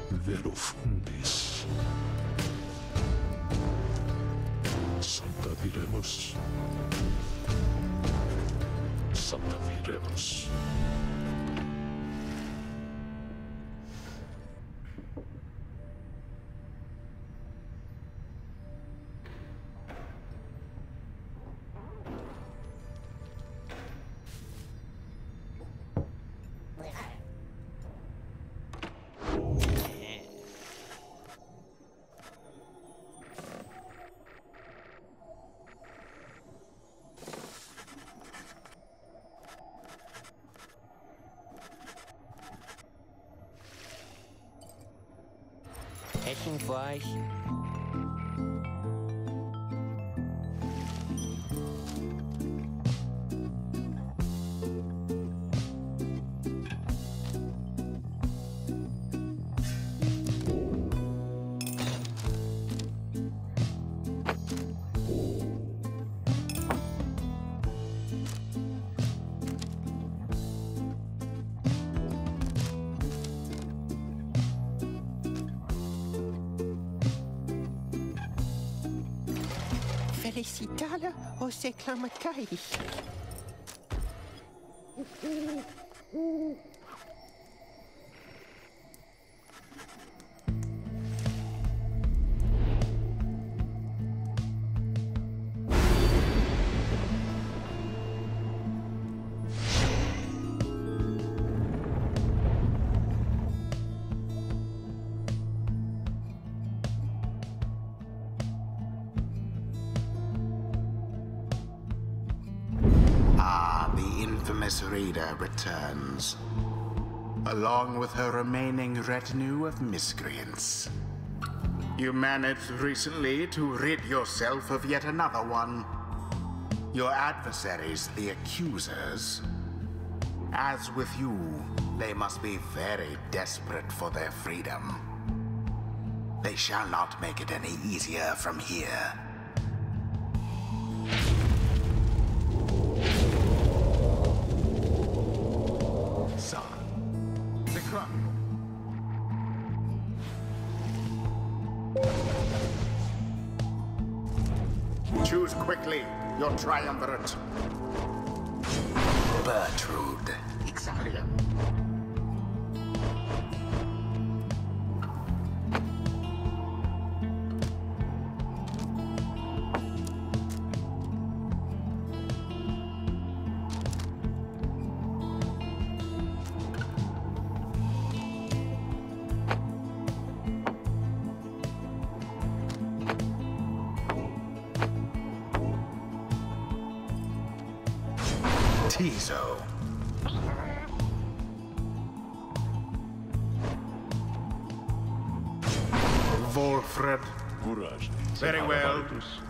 Vero fundis. Santa viremus. Santa viremus. Essen für euch. Felicitare os exclamatais. Infamous Reader returns, along with her remaining retinue of miscreants. You managed recently to rid yourself of yet another one. Your adversaries, the accusers. As with you, they must be very desperate for their freedom. They shall not make it any easier from here. Choose quickly your triumvirate. Bertrude. Exactly. Tiso. Wolfred. Very well.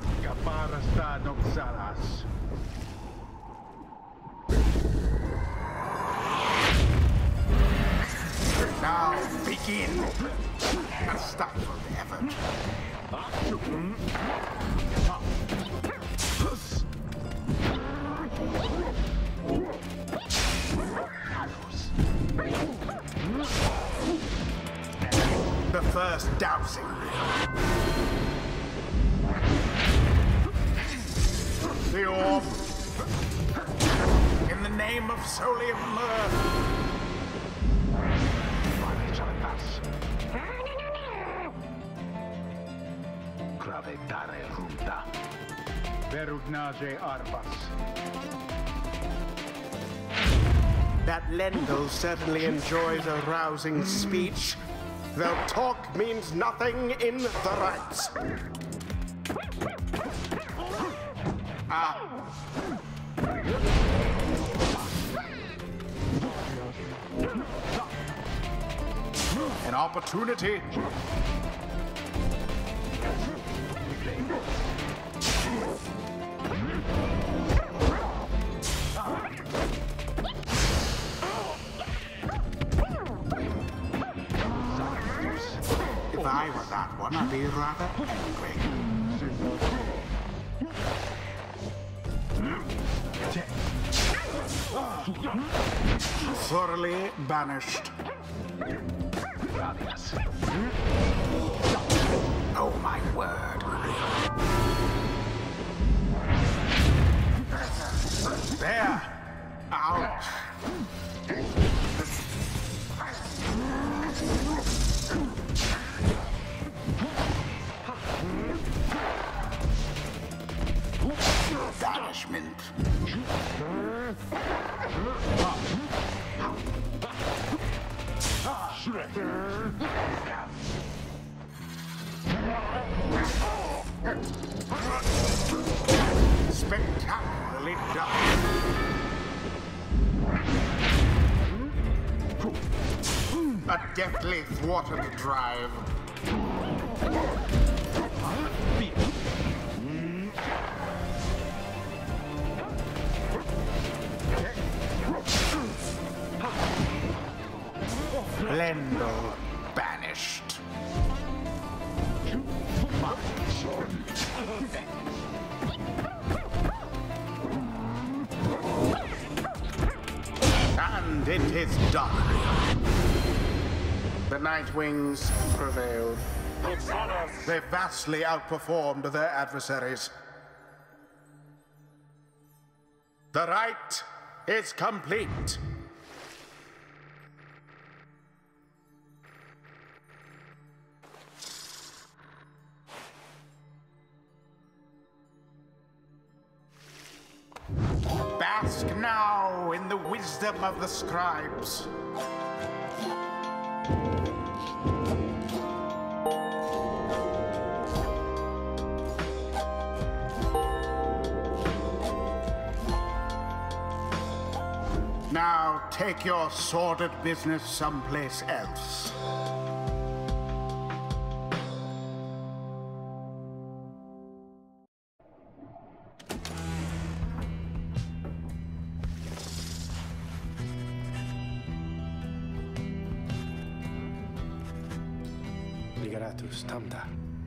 Now begin. And stop for the effort. The first dousing. The orb. In the name of Solium Gravetare runta. Verugnage arpas. That Lendl certainly enjoys a rousing speech, though talk means nothing in the rites. An opportunity. If I were that one, I'd be rather angry. Thoroughly banished. Spectacularly done. A deftly thwarted drive. Blendo banished. And it is done. The Nightwings prevailed. They vastly outperformed their adversaries. The rite is complete. Bask now in the wisdom of the scribes. Now take your sordid business someplace else. Ligaratus tamda.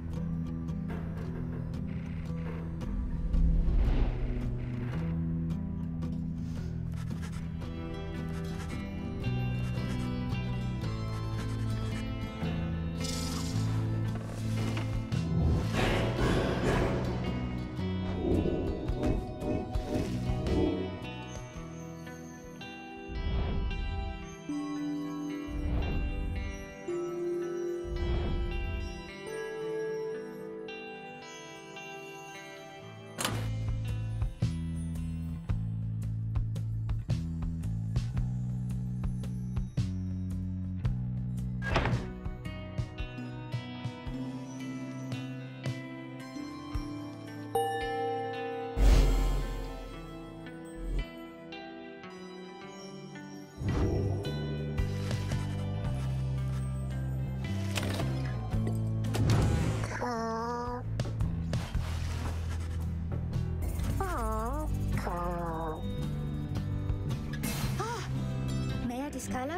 Scala?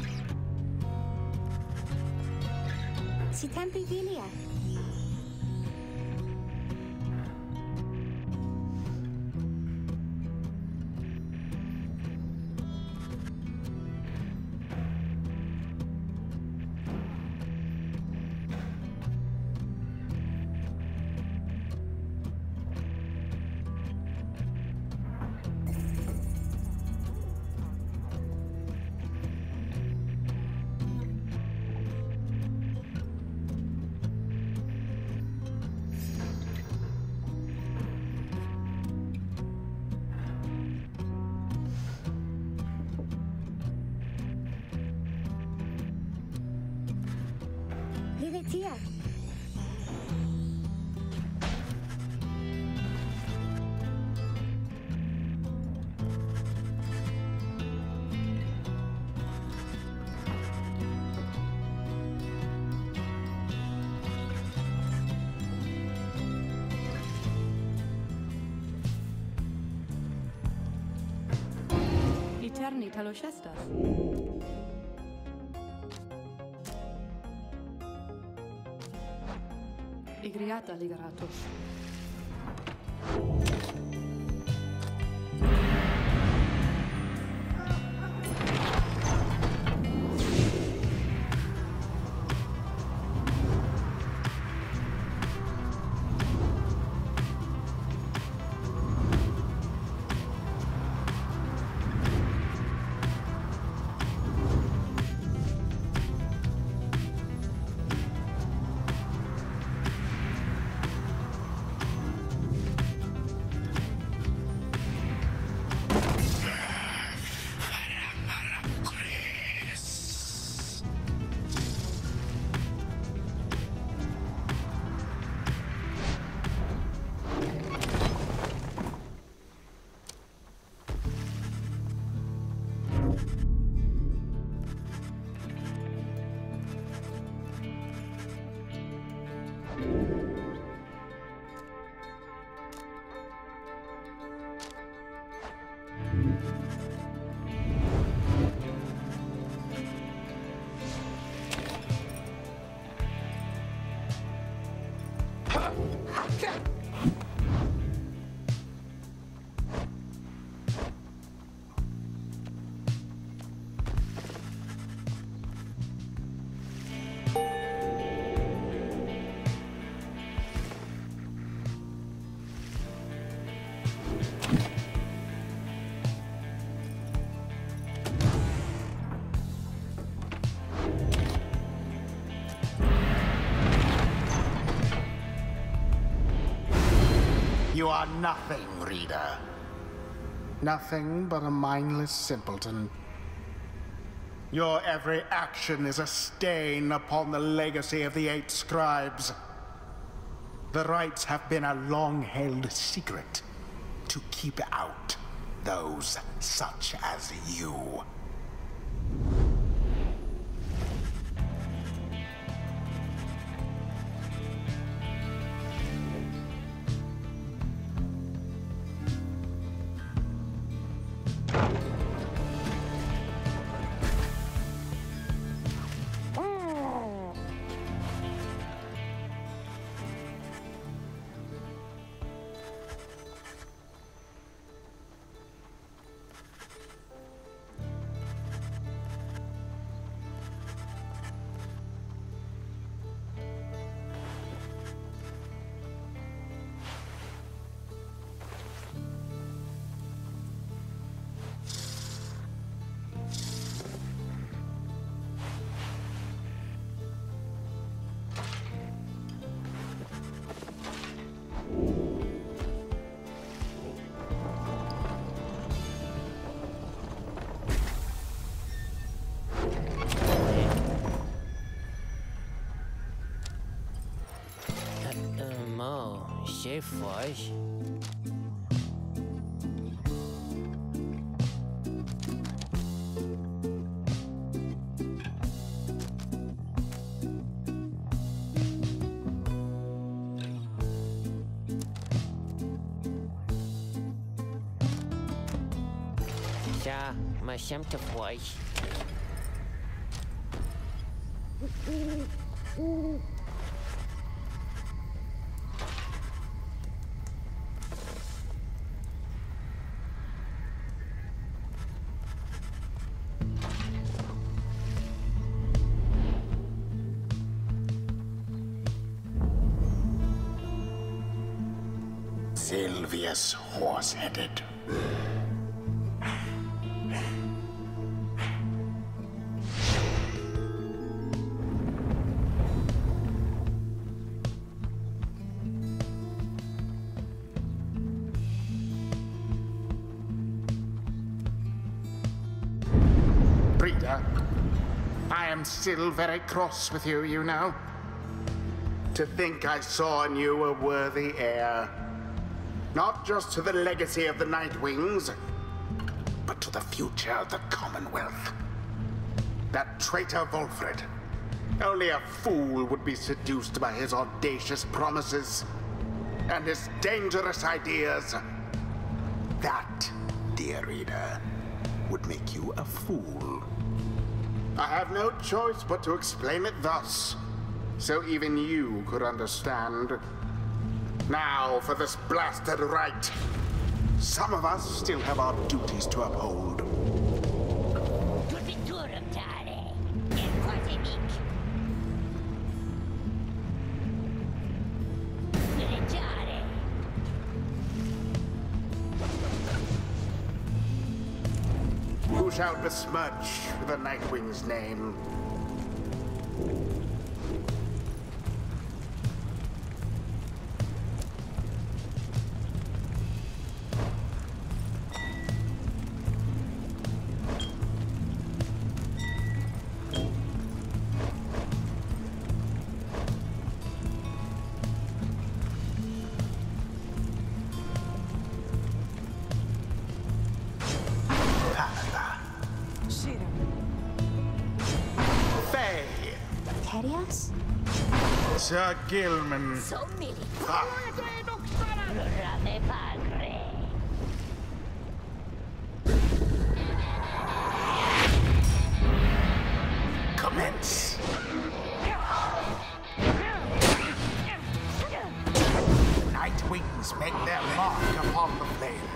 Si tempi vilia. Tia. Eterni taloshestas. Igriata ligaratos. You are nothing, reader. Nothing but a mindless simpleton. Your every action is a stain upon the legacy of the 8 scribes. The rites have been a long-held secret to keep out those such as you. Schäf für euch. Tja, mal schämte für euch. Sylvius Horse-Headed. Reader, I am still very cross with you, you know. To think I saw in you a worthy heir. Not just to the legacy of the Nightwings, but to the future of the Commonwealth. That traitor Volfred. Only a fool would be seduced by his audacious promises and his dangerous ideas. That, dear reader, would make you a fool. I have no choice but to explain it thus, so even you could understand. Now for this blasted rite. Some of us still have our duties to uphold. Who shall besmirch the Nightwing's name? Sir Gilman. Ah. Commence. Night wings make their mark upon the flame.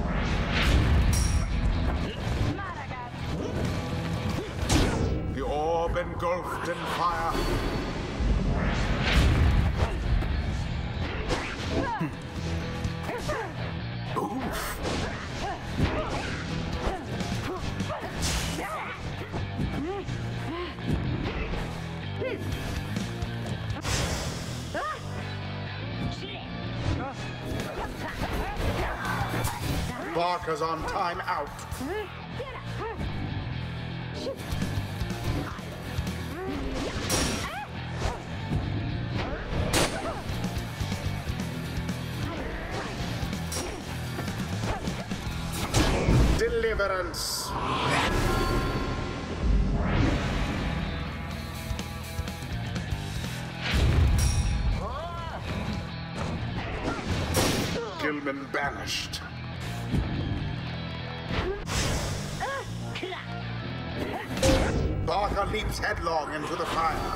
The orb engulfed in fire. Oof. Barker's on time out. Deliverance. Gilman banished. Barker leaps headlong into the fire.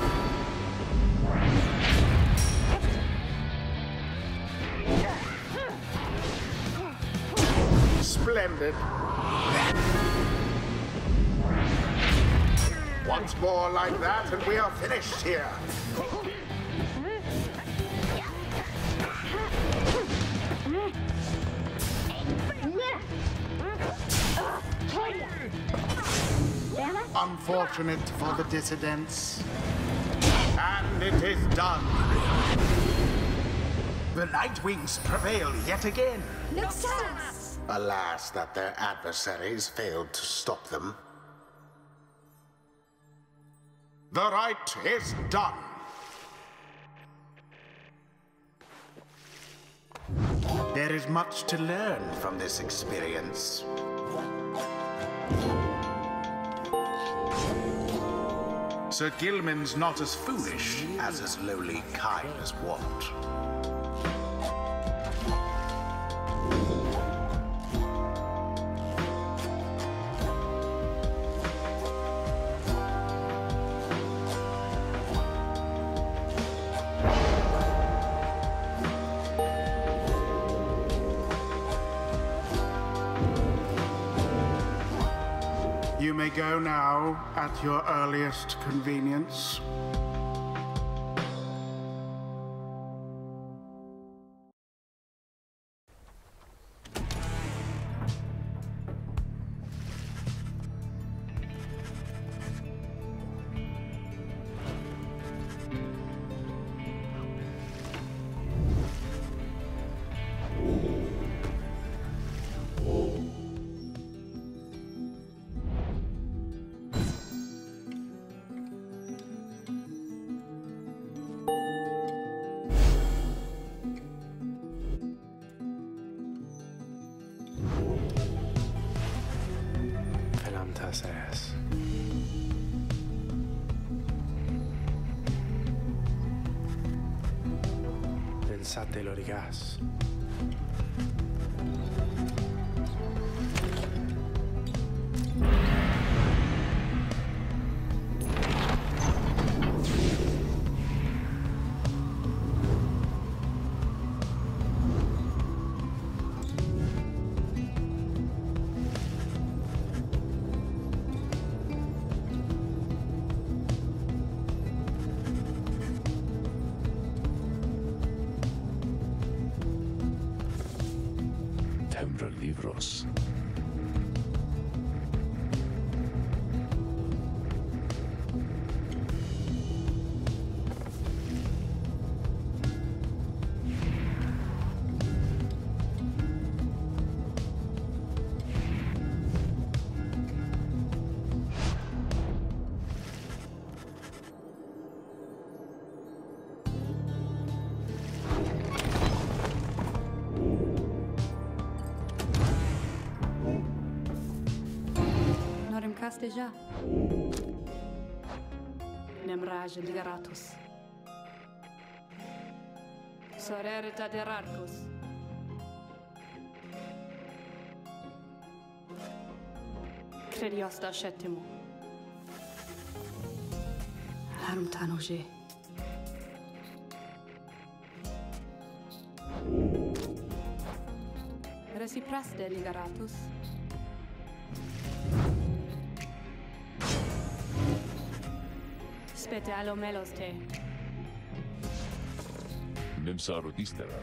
Splendid. Once more like that, and we are finished here. Unfortunate for the dissidents. And it is done. The Nightwings prevail yet again. Success! Alas, that their adversaries failed to stop them. The right is done. There is much to learn from this experience. Sir Gilman's not as foolish as his lowly kindness wont. You may go now at your earliest convenience. Ass. Pensate lo rigas. Libros. Casteja. Nemraj Ligaratus. Sorerita de Rarcus. Credios da Shetimo. Harum Tanoje. Recipraste ligaratus. Spete alomelos te. Nemsarut istera.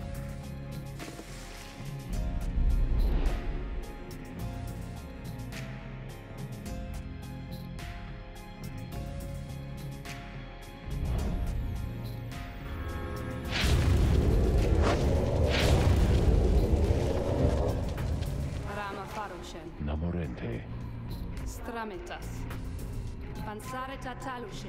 Rama farushen. Namorente. Stramitas. Pansareta talushe.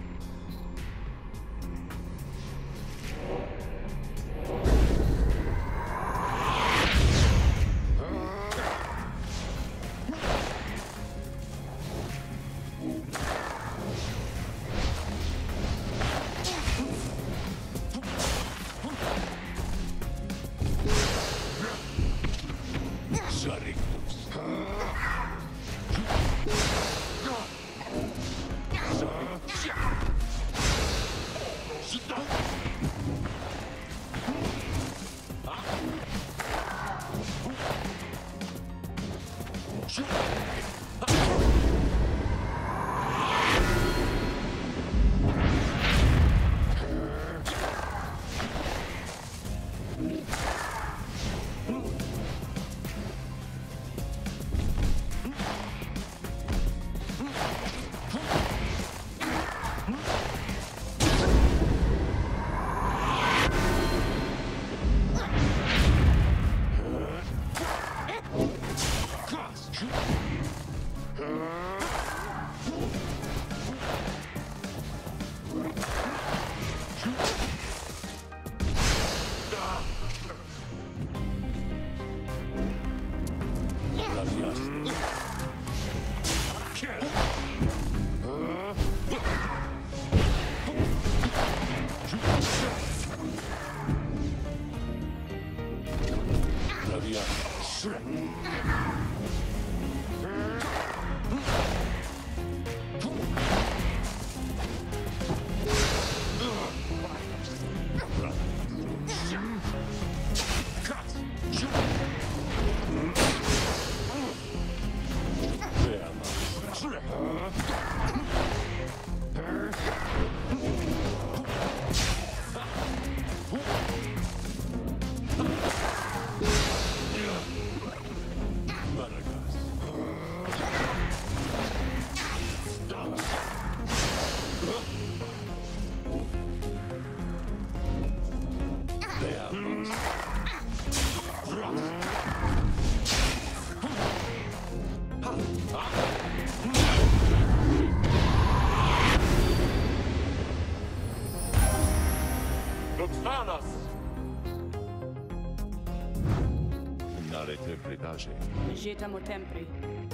Jeta mo tempri.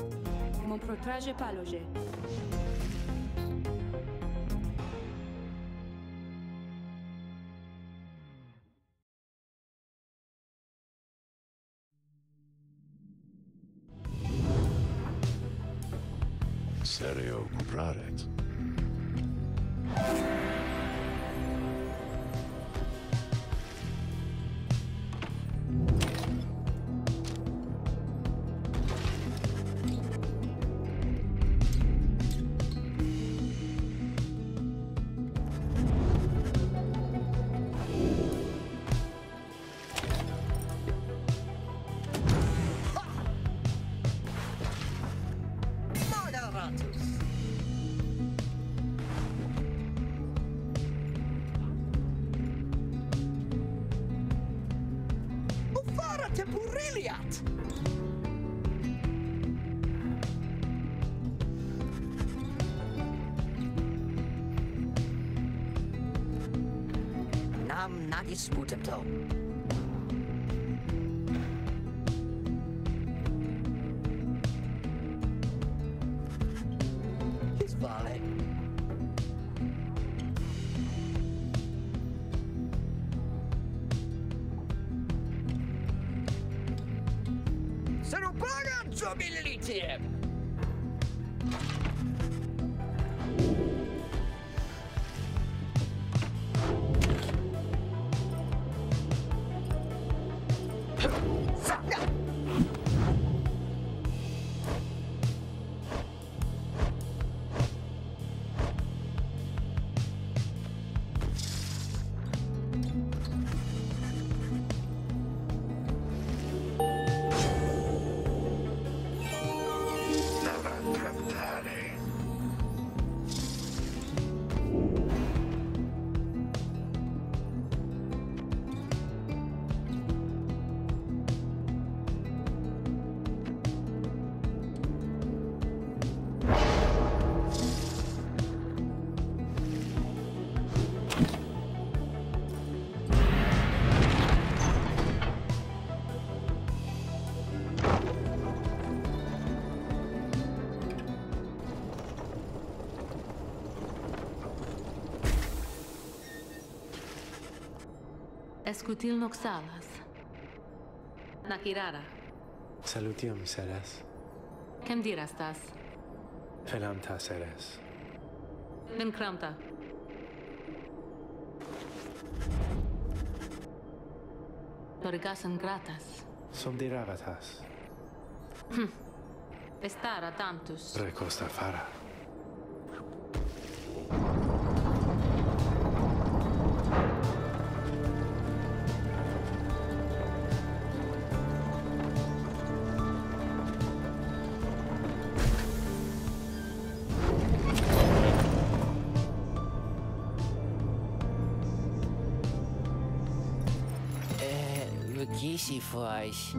Mon protraje paloje. Serio compraret. Nam nagis mutemto. His vale. Subtilität. Escutil noxalas. Nakirara. Salutium, seres. Kem dirastas? Felamta, seres. Ben kramta. Lorigasan gratas. Som diravatas. Estara tantus. Recosta fara. Easy für euch.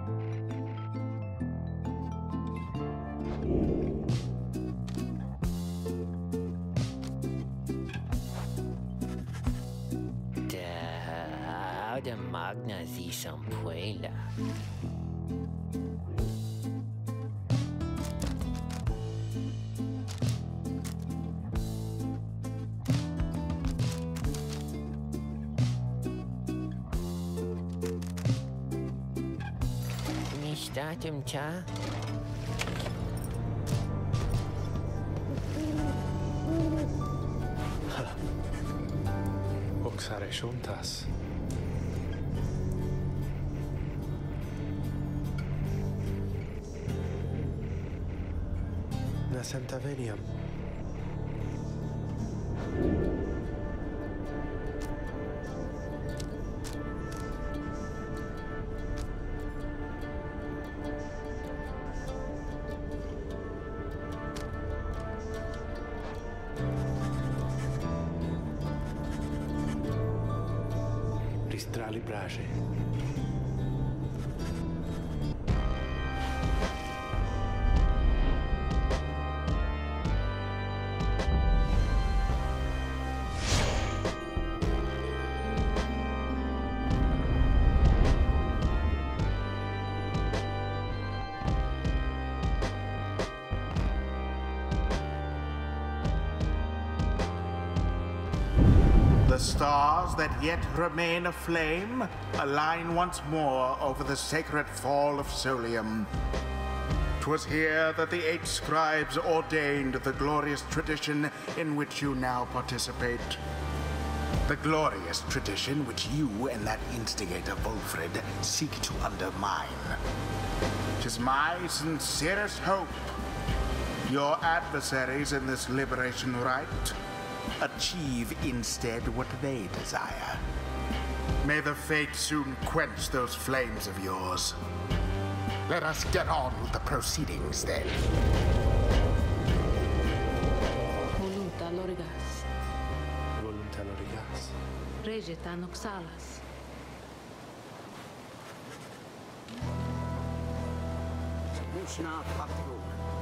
Der Magna si sampuela. Datum cha. Oxare juntas. Nasem taveniam. Ristrali brage. The stars that yet remain aflame align once more over the sacred fall of Solium. 'Twas here that the 8 scribes ordained the glorious tradition in which you now participate. The glorious tradition which you and that instigator Wolfred seek to undermine. 'Tis my sincerest hope your adversaries in this liberation rite achieve instead what they desire. May the fate soon quench those flames of yours. Let us get on with the proceedings then. Volunta lorigas. Volunta lorigas. Regeta noxalas. Mushna patru.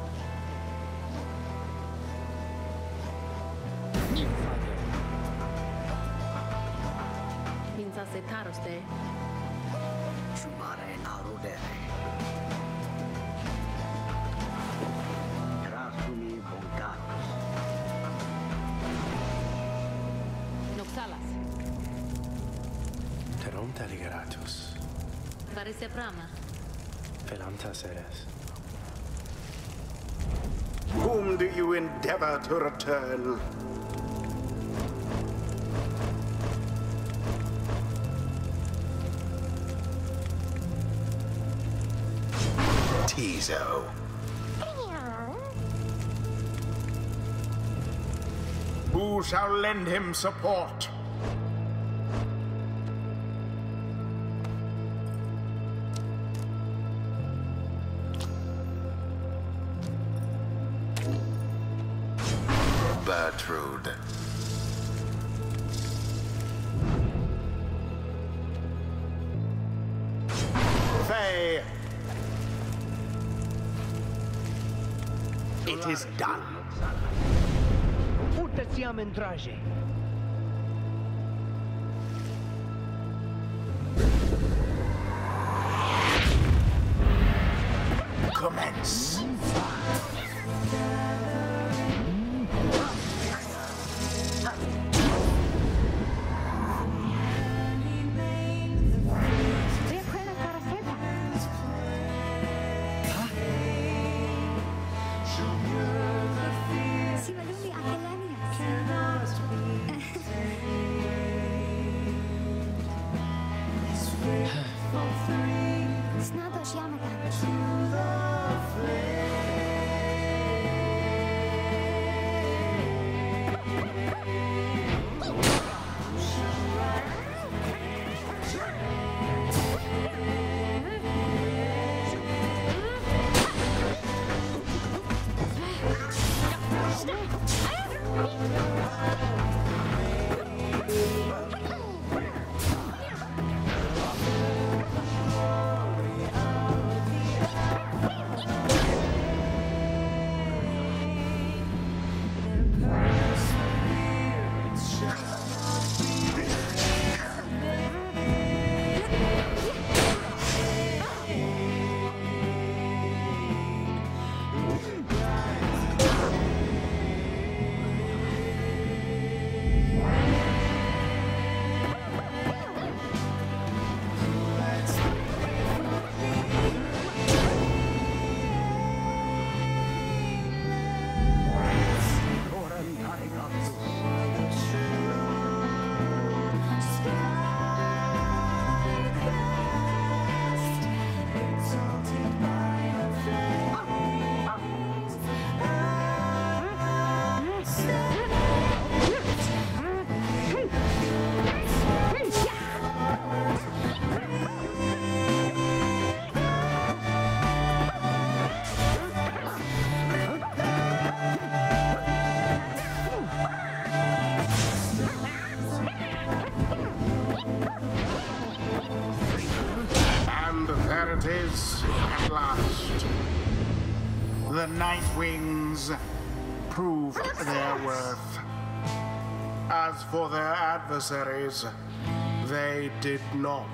Pinza setaroste. Shumare narudere. Rasumi bongatus. Noxalas. Teronta ligeratus. Varese prama. Felamta, seres. Whom do you endeavor to return? Tiso. Who shall lend him support? Bertrude. Faye. It is done. Siamo in traje. Commence. It is, at last. The Night Wings proved their worth. As for their adversaries, they did not.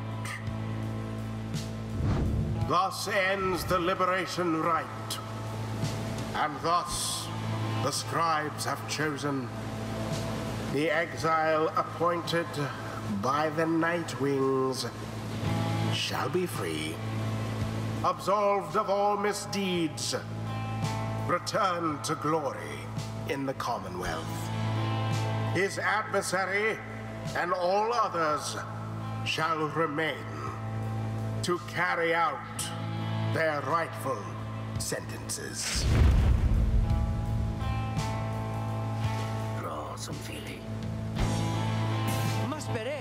Thus ends the liberation rite. And thus, the scribes have chosen the exile appointed by the Night Wings shall be free, absolved of all misdeeds, return to glory in the Commonwealth. His adversary and all others shall remain to carry out their rightful sentences. Draw some feeling. Maspere!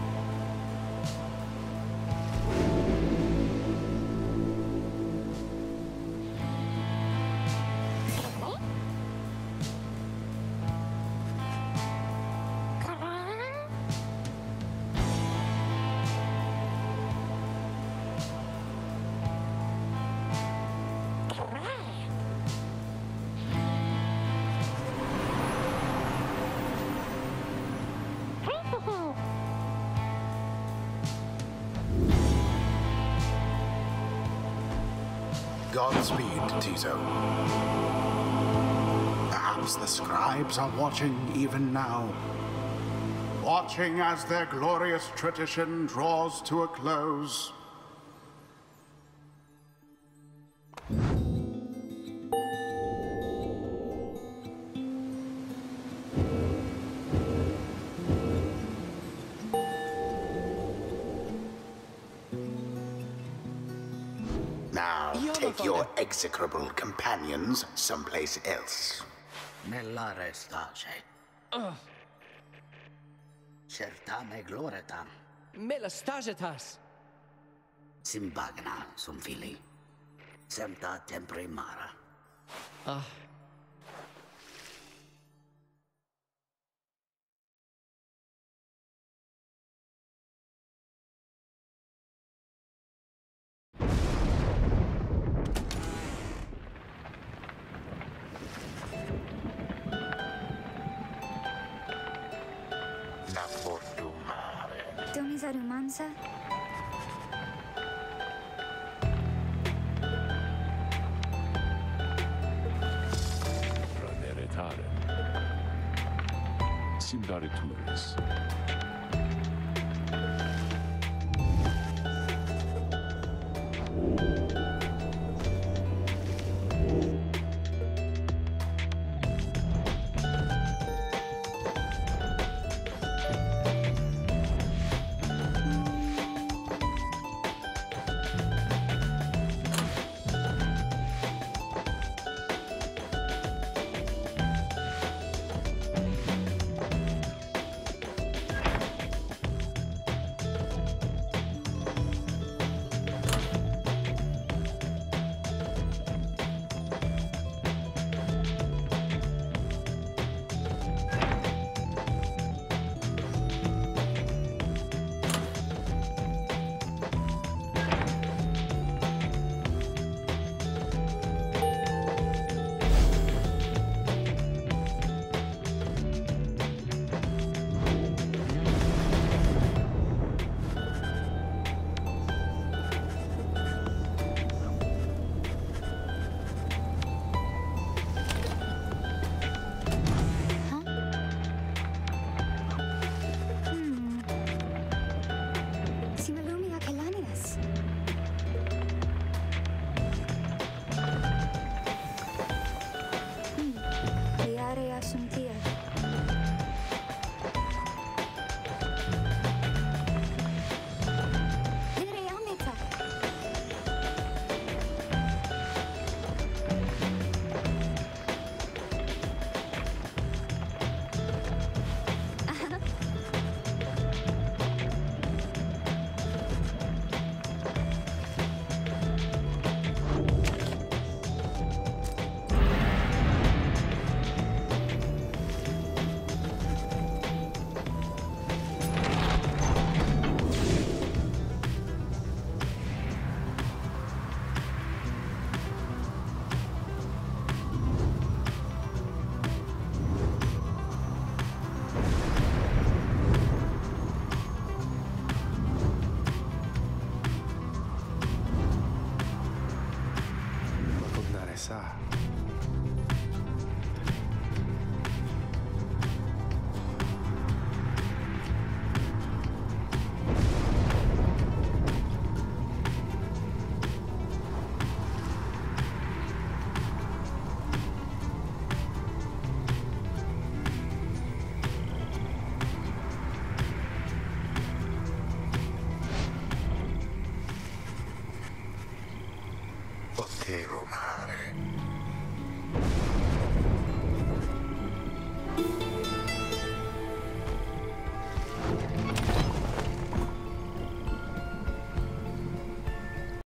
Godspeed, Tiso. Perhaps the scribes are watching even now. Watching as their glorious tradition draws to a close. take your execrable companions someplace else. Nell'are stage. Certame gloretam. Mela stagetas. Simbagna sum fili. Semta tempri mara. La fortumare. Donis arumanza? Praneretare. Simdare turis.